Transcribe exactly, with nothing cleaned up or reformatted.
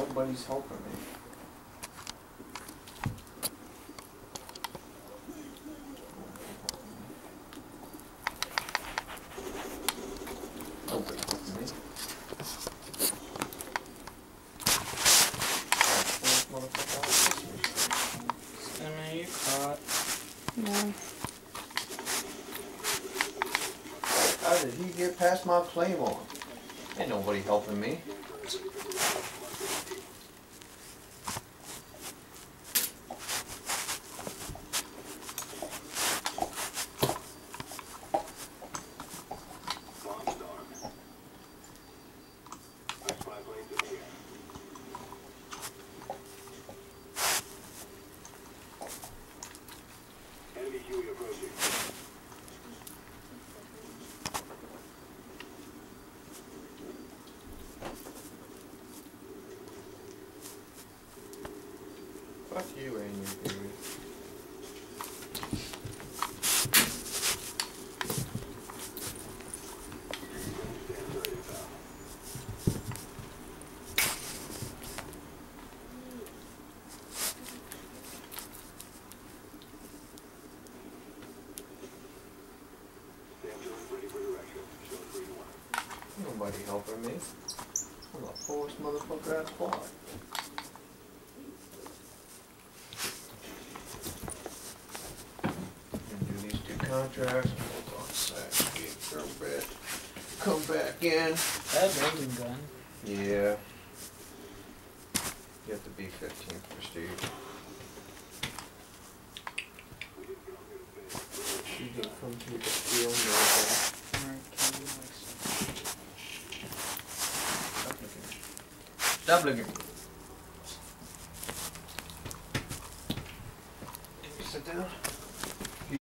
Nobody's helping me. Nobody's helping me. Stimmy, you caught. No. How did he get past my claymore? Ain't nobody helping me. Fuck you, Amy, dude. Nobody helping me. I'm the poorest motherfucker at squad. Do these two contracts. Hold on a sec. Get your bed. Come back in. That building gun. Yeah. You have to be fifteen prestige. She didn't come to the field, no. Stop looking. Sit down.